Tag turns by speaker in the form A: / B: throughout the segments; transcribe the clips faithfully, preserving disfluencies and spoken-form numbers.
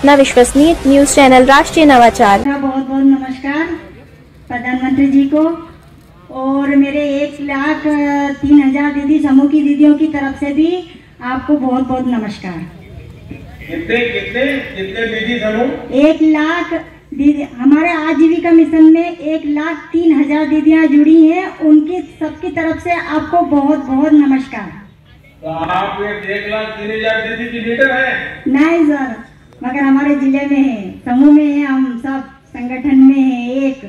A: अपना विश्वसनीय news channel राष्ट्रीय नवाचार।
B: बहुत बहुत नमस्कार प्रधानमंत्री जी को और मेरे एक लाख तीन हजार दीदी समूह की दीदियों की तरफ से भी आपको बहुत बहुत नमस्कार।
C: कितने कितने कितने दीदी समूह?
B: एक लाख दीदी हमारे आजीविका मिशन में एक लाख तीन हजार दीदियां जुड़ी हैं, उनकी सबकी तरफ से आपको बहुत बहुत नमस्कार।
C: तो आप एक लाख तीन हजार दीदी की लीडर है?
B: नहीं सर, मगर हमारे जिले में है, समूह में है, हम सब संगठन में है एक।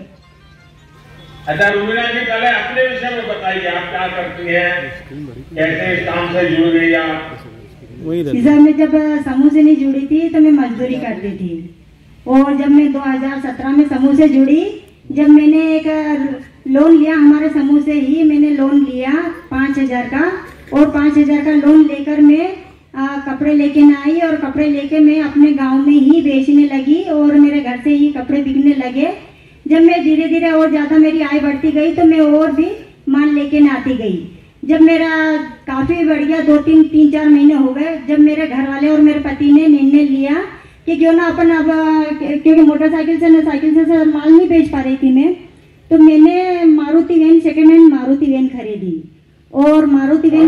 C: अच्छा रुबीना जी, पहले अपने विषय में बताइए, आप क्या करती हैं, कैसे इस काम से जुड़ गई आप?
B: सर मैं जब समूह से नहीं जुड़ी थी तो मैं मजदूरी करती थी, और जब मैं दो हज़ार सत्रह में समूह से जुड़ी, जब मैंने एक लोन लिया हमारे समूह से ही, मैंने लोन लिया पाँच हजार का, और पाँच हजार का लोन लेकर मैं आ, कपड़े लेके न आई, और कपड़े लेके मैं अपने गांव में ही बेचने लगी और मेरे घर से ही कपड़े बिकने लगे। जब मैं धीरे धीरे और ज़्यादा मेरी आय बढ़ती गई तो मैं और भी माल लेके न आती गई। जब मेरा काफ़ी बढ़ गया, दो तीन तीन चार महीने हो गए, जब मेरे घर वाले और मेरे पति ने निर्णय लिया कि क्यों ना अपन अब, क्योंकि मोटरसाइकिल से न साइकिल से, से माल नहीं बेच पा रही थी मैं, तो मैंने Maruti van, second hand Maruti van खरीदी। और मारुति वैन,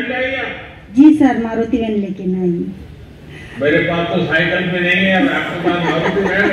B: जी सर, मारुति वैन लेके ना आई।
C: मेरे पास तो साइकिल पे नहीं है, आपके पास मारुति वैन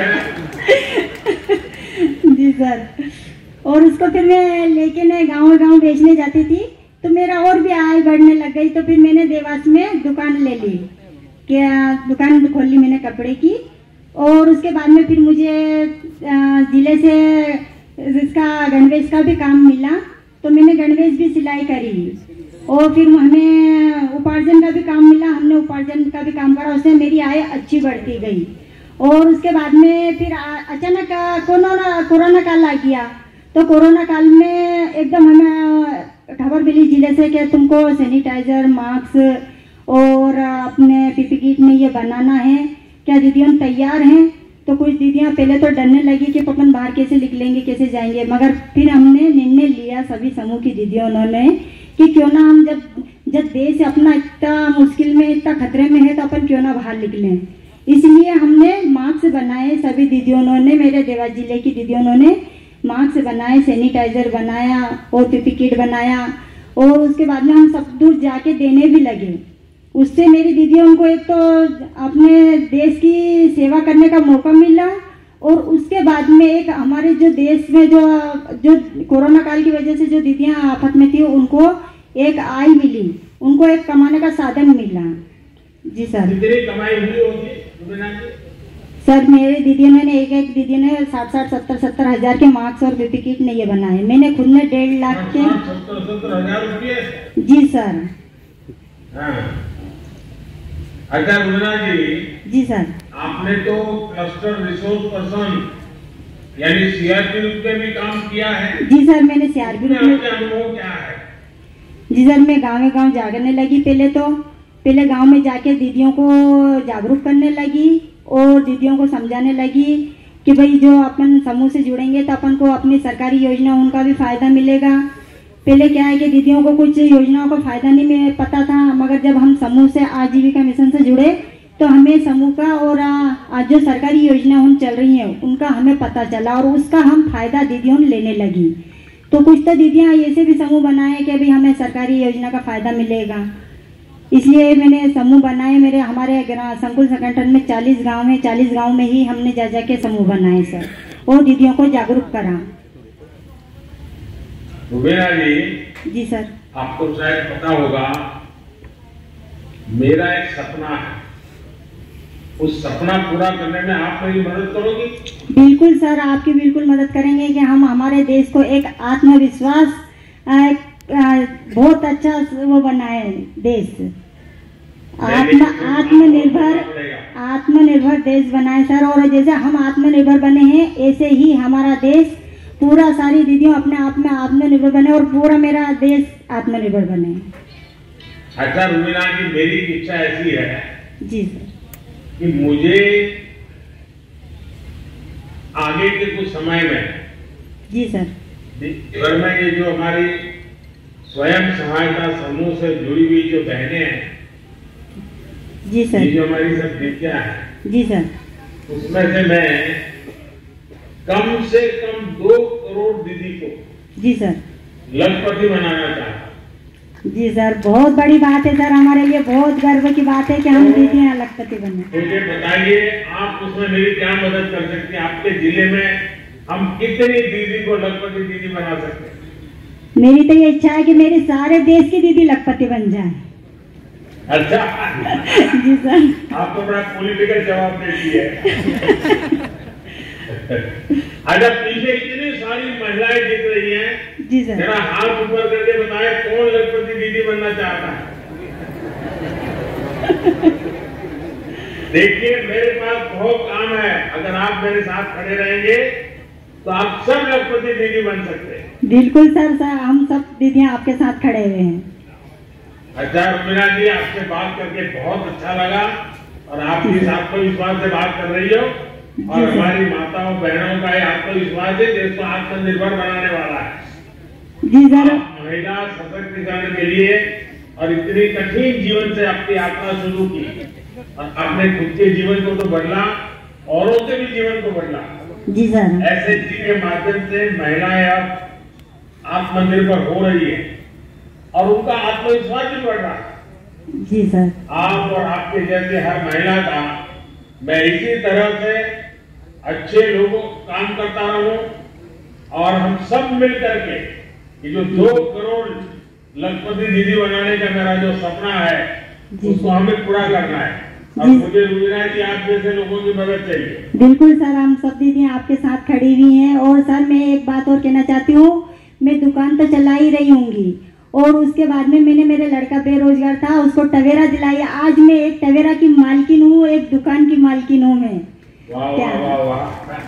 C: है।
B: जी सर, और उसको फिर मैं लेके ना गाँव गाँव बेचने जाती थी, तो मेरा और भी आय बढ़ने लग गई। तो फिर मैंने देवास में दुकान ले ली, क्या दुकान खोल ली मैंने कपड़े की। और उसके बाद में फिर मुझे जिले से इसका गणवेश का भी काम मिला, तो मैंने गणवेश भी सिलाई करी, और फिर हमें उपार्जन का भी काम मिला, हमने उपार्जन का भी काम करा, उससे मेरी आय अच्छी बढ़ती गई। और उसके बाद में फिर अचानक कोरोना कोरोना काल आ गया, तो कोरोना काल में एकदम हमें खबर मिली जिले से कि तुमको सैनिटाइजर, मास्क और अपने पीपी किट में ये बनाना है, क्या दीदियाँ तैयार हैं? तो कुछ दीदियाँ पहले तो डरने लगी कि अपन बाहर कैसे निकलेंगे, कैसे जाएंगे, मगर फिर हमने निर्णय लिया सभी समूह की दीदियों उन्होंने कि क्यों ना हम, जब जब देश अपना इतना मुश्किल में, इतना खतरे में है, तो अपन क्यों ना बाहर निकलें। इसलिए हमने मास्क बनाए, सभी दीदियों ने, मेरे देवास जिले की दीदियों ने मास्क बनाए, सैनिटाइजर बनाया और पीपी किट बनाया, और उसके बाद में हम सब दूर जाके देने भी लगे। उससे मेरी दीदियों को एक तो अपने देश की सेवा करने का मौका मिला, और उसके बाद में एक हमारे जो देश में जो जो कोरोना काल की वजह से जो दीदियां आफत में थी, उनको एक आय मिली, उनको एक कमाने का साधन मिला। जी सर।
C: कितनी कमाई हुई होगी
B: सर? मेरे दीदियों ने, एक एक दीदी ने साठ साठ सत्तर सत्तर हजार के मास्क और पीपी किट ने ये बनाए। मैंने खुद ने डेढ़ लाख के,
C: सत्तर सत्तर हजार रुपये।
B: जी सर।
C: हाँ। अच्छा रुबीना जी,
B: जी सर,
C: आपने तो क्लस्टर रिसोर्स पर्सन यानी सीआरपी रूप में भी काम किया है?
B: जी सर, मैंने सीआरपी रूप में।
C: अनुभव क्या है?
B: जी सर, मैं गाँव गाँव जागरने लगी। पहले तो पहले गांव में जाके दीदियों को जागरूक करने लगी और दीदियों को समझाने लगी कि भाई जो अपन समूह से जुड़ेंगे तो अपन को अपनी सरकारी योजना उनका भी फायदा मिलेगा। पहले क्या है कि दीदियों को कुछ योजनाओं का फायदा नहीं पता था, मगर जब हम समूह से आजीविका मिशन से जुड़े तो हमें समूह का और आज जो सरकारी योजना हम चल रही हैं उनका हमें पता चला, और उसका हम फायदा दीदियों लेने लगी। तो कुछ तो दीदियाँ ऐसे भी समूह बनाए कि अभी हमें सरकारी योजना का फायदा मिलेगा, इसलिए मैंने समूह बनाए। मेरे हमारे संकुल संगठन में चालीस गांव है, चालीस गांव में ही हमने जा जा के समूह बनाए सर, और दीदियों को जागरूक करा।
C: रुबीना जी,
B: जी सर,
C: आपको शायद पता होगा मेरा एक सपना है, उस सपना पूरा करने में आप मेरी मदद करोगी? बिल्कुल
B: सर, आपकी बिल्कुल मदद करेंगे कि हम हमारे देश को एक आत्मविश्वास, बहुत अच्छा वो बनाए देश, आत्म आत्मनिर्भर आत्मनिर्भर देश बनाए सर। और जैसे हम आत्मनिर्भर बने हैं ऐसे ही हमारा देश पूरा, सारी दीदियों अपने आप में आत्मनिर्भर बने और पूरा मेरा देश आत्मनिर्भर बने।
C: अच्छा रुबीना जी, मेरी इच्छा ऐसी है
B: जी सर
C: कि मुझे आगे के कुछ समय में,
B: जी सर,
C: घर में ये जो हमारी स्वयं सहायता समूह से जुड़ी हुई जो बहनें हैं,
B: जी सर,
C: ये जो हमारी सब दीदियां हैं,
B: जी सर,
C: उसमें से मैं कम से कम दो करोड़ दीदी को
B: जी सर
C: लखपति बनाना चाहता।
B: जी सर, बहुत बड़ी बात है सर, हमारे लिए बहुत गर्व की बात है कि हम दीदियाँ लखपति बने।
C: मुझे बताइए आप उसमें मेरी क्या मदद कर सकती हैं? आपके जिले में हम कितनी दीदी को लखपति दीदी बना सकते हैं?
B: मेरी तो ये इच्छा है कि मेरे सारे देश की दीदी लखपति बन जाए।
C: अच्छा
B: जी सर,
C: आप तो बड़ा पॉलिटिकल जवाब देती है। अच्छा, पीछे इतनी सारी महिलाएं दिख रही हैं,
B: जी सर,
C: जरा हाथ ऊपर करके बताएं कौन लखपति दीदी बनना चाहता है? देखिए मेरे पास बहुत काम है, अगर आप मेरे साथ खड़े रहेंगे तो आप सब लखपति दीदी बन सकते हैं।
B: बिल्कुल सर, सर हम सब दीदियाँ आपके साथ खड़े हुए हैं।
C: अच्छा रुबीना जी, आपसे बात करके बहुत अच्छा लगा और आप इस आत्मविश्वास से बात कर रही हो और हमारी माताओं बहनों का ये आत्मविश्वास है देश को आत्मनिर्भर बनाने वाला है।
B: जी सर,
C: महिला सशक्तिकरण के लिए और इतनी कठिन जीवन से अपनी यात्रा शुरू की और अपने खुद के जीवन को तो बदला, औरों के भी जीवन को बदला।
B: जी सर,
C: ऐसे जी के माध्यम से महिलाएं अब आत्मनिर्भर हो रही है और उनका आत्मविश्वास भी बढ़ रहा है।
B: जी सर,
C: आप और आपके जैसे हर महिला का मैं इसी तरह से अच्छे लोगों काम करता रहूं और हम सब मिल करके ये जो दो करोड़ लखपति दीदी बनाने का मेरा जो सपना है उसको हमें पूरा करना है और मुझे रुबीना जी आप जैसे लोगों की मदद चाहिए।
B: बिल्कुल सर, हम सब दीदियाँ आपके साथ खड़ी हुई हैं। और सर मैं एक बात और कहना चाहती हूँ, मैं दुकान तो चला ही रही हूँगी और उसके बाद में मैंने, मेरे लड़का बेरोजगार था, उसको टवेरा दिलाई। आज मैं एक टवेरा की मालकिन हूँ, एक दुकान की मालकिन हूँ मैं।
C: वाह वाह वाह वाह।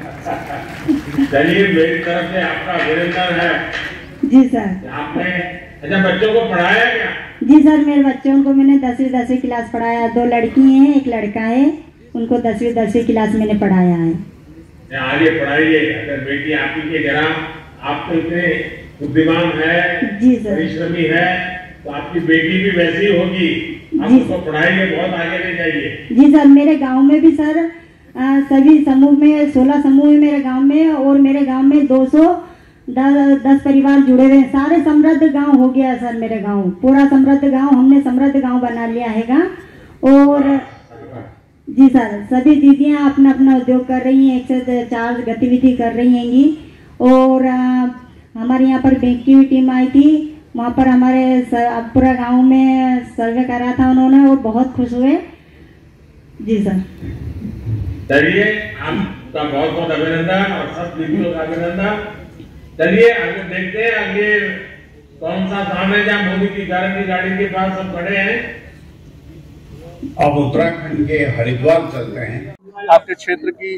C: चलिए मेरी तरफ से आपका अभिनंदन है।
B: जी सर।
C: आपने अच्छा बच्चों को पढ़ाया क्या?
B: जी सर, मेरे बच्चों को मैंने दसवीं दसवीं क्लास पढ़ाया। दो लड़की हैं, एक लड़का है, उनको दसवीं दसवीं क्लास मैंने पढ़ाया है।
C: आगे पढ़ाइए, अगर बेटी आपकी के जरा आप तो इतने बुद्धिमान है,
B: जी सर,
C: परिश्रमी है, तो आपकी बेटी भी वैसी होगी। आप उसको पढ़ाइए, बहुत आगे ले जाइए।
B: जी सर, मेरे गांव में भी सर आ, सभी समूह में सोलह समूह है मेरे गांव में और मेरे गांव में दो सौ दस परिवार जुड़े हुए हैं। सारे समृद्ध गांव हो गया सर, मेरे गांव पूरा समृद्ध गांव, हमने समृद्ध गांव बना लिया हैगा। और जी सर, सभी दीदियां अपना अपना उद्योग कर रही हैं, एक से चार गतिविधि कर रही हैंगी। और आ, हमारे यहाँ पर बैंक की भी टीम आई थी, वहाँ पर हमारे पूरा गांव में सर्वे करा था उन्होंने और बहुत खुश हुए। जी सर,
C: चलिए आपका बहुत बहुत अभिनंदन और सब दीदियों का अभिनंदन। चलिए आगे देखते हैं आगे कौन सा काम है जहाँ मोदी की गारंटी गाड़ी के पास सब खड़े हैं।
D: अब उत्तराखंड के हरिद्वार चलते हैं।
E: आपके क्षेत्र की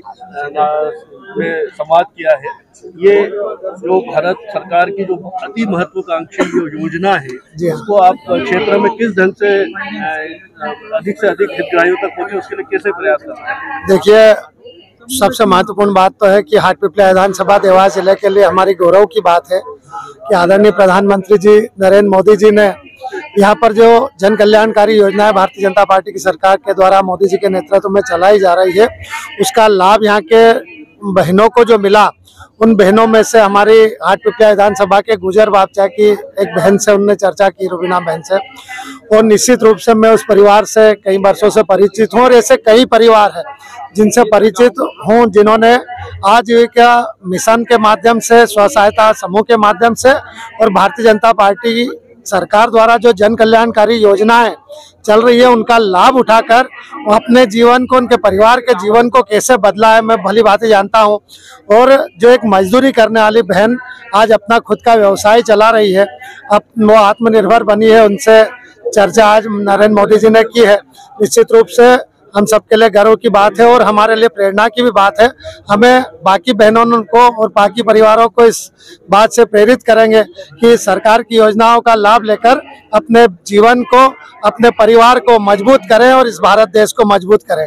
E: में संवाद किया है। ये जो भारत सरकार की जो अति महत्वाकांक्षी जो योजना है, उसको आप क्षेत्र में किस ढंग से अधिक से अधिक हितग्राहियों तक पहुंचे, उसके लिए कैसे प्रयास कर रहे हैं?
F: देखिए, सबसे महत्वपूर्ण बात तो है कि हाटपिपली विधानसभा देवास जिले के लिए हमारी गौरव की बात है कि आदरणीय प्रधानमंत्री जी नरेंद्र मोदी जी ने यहाँ पर जो जन कल्याणकारी योजनाएं भारतीय जनता पार्टी की सरकार के द्वारा मोदी जी के नेतृत्व में चलाई जा रही है, उसका लाभ यहाँ के बहनों को जो मिला, उन बहनों में से हमारी हाटपिपली विधानसभा के गुजर बापचा की एक बहन से उनने चर्चा की, रुबीना बहन से, और निश्चित रूप से मैं उस परिवार से कई वर्षों से परिचित हूँ और ऐसे कई परिवार हैं जिनसे परिचित हूँ जिन्होंने आजीविका मिशन के माध्यम से, स्व सहायता समूह के माध्यम से और भारतीय जनता पार्टी सरकार द्वारा जो जन कल्याणकारी योजनाएं चल रही है उनका लाभ उठाकर वो अपने जीवन को, उनके परिवार के जीवन को कैसे बदला है मैं भली भांति जानता हूं। और जो एक मजदूरी करने वाली बहन आज अपना खुद का व्यवसाय चला रही है, अब वो आत्मनिर्भर बनी है, उनसे चर्चा आज नरेंद्र मोदी जी ने की है। निश्चित रूप से हम सबके लिए गर्व की बात है और हमारे लिए प्रेरणा की भी बात है। हमें बाकी बहनों को और बाकी परिवारों को इस बात से प्रेरित करेंगे कि सरकार की योजनाओं का लाभ लेकर अपने जीवन को, अपने परिवार को मजबूत करें और इस भारत देश को मजबूत करें।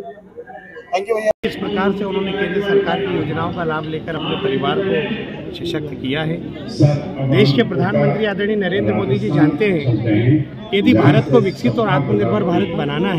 G: इस प्रकार से उन्होंने केंद्र सरकार की योजनाओं का लाभ लेकर अपने परिवार को सशक्त किया है। देश के प्रधानमंत्री आदरणीय नरेंद्र मोदी जी जानते हैं कि यदि भारत को विकसित और आत्मनिर्भर भारत बनाना है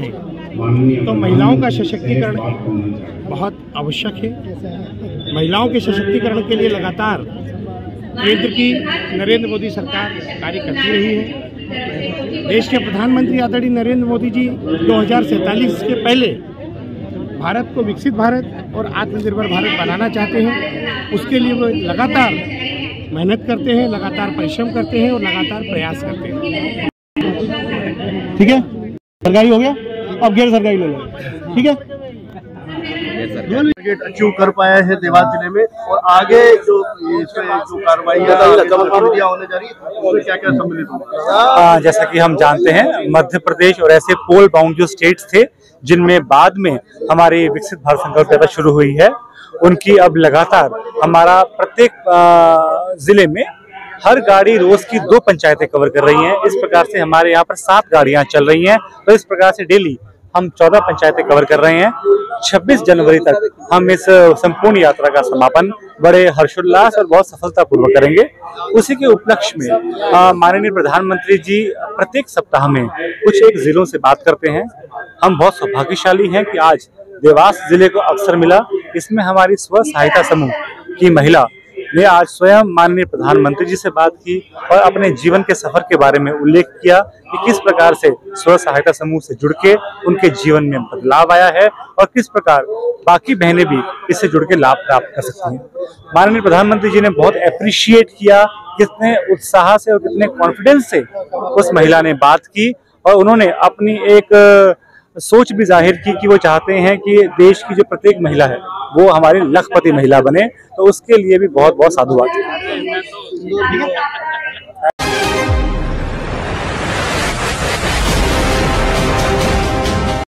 G: तो महिलाओं का सशक्तिकरण बहुत आवश्यक है। महिलाओं के सशक्तिकरण के लिए लगातार केंद्र की नरेंद्र मोदी सरकार कार्य करती रही है। देश के प्रधानमंत्री आदरणीय नरेंद्र मोदी जी दो हज़ार सैंतालीस के पहले भारत को विकसित भारत और आत्मनिर्भर भारत बनाना चाहते हैं। उसके लिए वो लगातार मेहनत करते हैं, लगातार परिश्रम करते हैं और लगातार प्रयास करते हैं।
H: ठीक है, सरकारी हो गया, अब गैर सरकारी ले लो। ठीक है,
E: टारगेट अचीव कर पाया है देवास जिले में, और आगे जो इसमें जो कार्रवाई होने जा रही है उसमें क्या क्या सम्मिलित होगा?
I: जैसा कि हम जानते हैं, मध्य प्रदेश और ऐसे पोल बाउंड जो स्टेट्स थे जिनमें बाद में हमारी विकसित भारत संकल्प यात्रा शुरू हुई है, उनकी अब लगातार हमारा प्रत्येक जिले में हर गाड़ी रोज की दो पंचायतें कवर कर रही हैं। इस प्रकार से हमारे यहाँ पर सात गाड़ियां चल रही हैं, तो इस प्रकार से डेली हम चौदह पंचायतें कवर कर रहे हैं। छब्बीस जनवरी तक हम इस संपूर्ण यात्रा का समापन बड़े हर्षोल्लास और बहुत सफलतापूर्वक करेंगे। उसी के उपलक्ष्य में माननीय प्रधानमंत्री जी प्रत्येक सप्ताह में कुछ एक जिलों से बात करते हैं। हम बहुत सौभाग्यशाली हैं कि आज देवास जिले को अवसर मिला। इसमें हमारी स्व सहायता समूह की महिला ने आज स्वयं माननीय प्रधानमंत्री जी से बात की और अपने जीवन के सफर के बारे में उल्लेख किया कि किस प्रकार से स्व सहायता समूह से जुड़ के उनके जीवन में बदलाव आया है और किस प्रकार बाकी बहनें भी इससे जुड़ के लाभ प्राप्त कर सकती हैं। माननीय प्रधानमंत्री जी ने बहुत अप्रिशिएट किया, कितने उत्साह से और कितने कॉन्फिडेंस से उस महिला ने बात की, और उन्होंने अपनी एक सोच भी जाहिर की कि वो चाहते हैं कि देश की जो प्रत्येक महिला है वो हमारी लखपति महिला बने। तो उसके लिए भी बहुत बहुत साधुवाद।